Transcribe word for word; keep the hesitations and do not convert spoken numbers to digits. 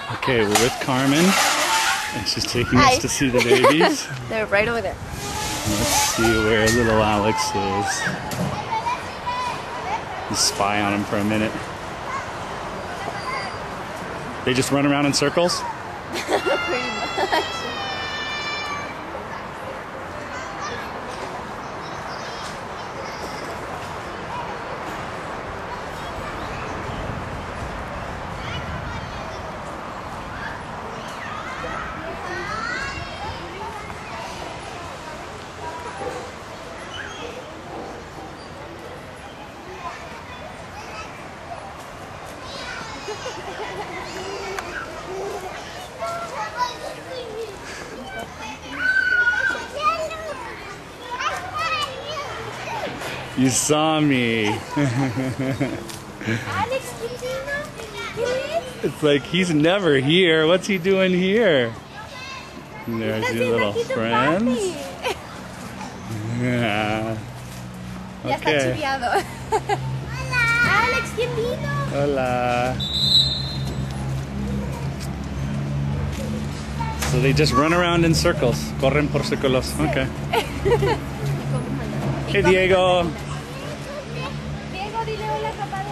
Okay, we're with Carmen, and she's taking Hi. us to see the babies. They're right over there. Let's see where little Alex is. You spy on him for a minute. They just run around in circles? Pretty much. You saw me. Alex, it's like he's never here. What's he doing here? And there's your little friends. Yeah. Ya está chiviado. Hola. Alex, ¿quién vino? Hola. So they just run around in circles. Corren por círculos. Okay. Hey, Diego. Diego, dile hola, papá.